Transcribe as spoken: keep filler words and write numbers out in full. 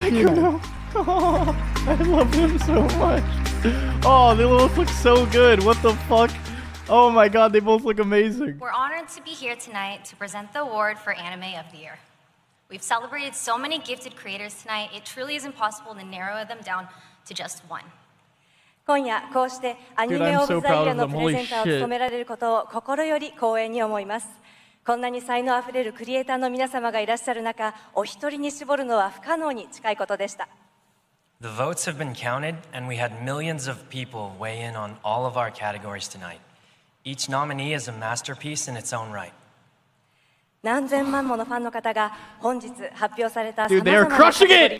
Sykkuno. Oh, I love him so much. Oh, they both look so good. What the fuck? Oh my god, they both look amazing. We're honored to be here tonight to present the award for Anime of the Year. We've celebrated so many gifted creators tonight, it truly is impossible to narrow them down to just one. 今夜こうしてアニメオブザイヤーのプレゼンターを務められることを心より光栄に思います。こんなに才能あふれるクリエイターの皆様がいらっしゃる中、お一人に絞るのは不可能に近いことでした。 The votes have been counted, and we had millions of people weigh in on all of our categories tonight. Each nominee is a masterpiece in its own right. 何千万ものファンの方が本日発表された様 Dude, they 々 are な crushing it!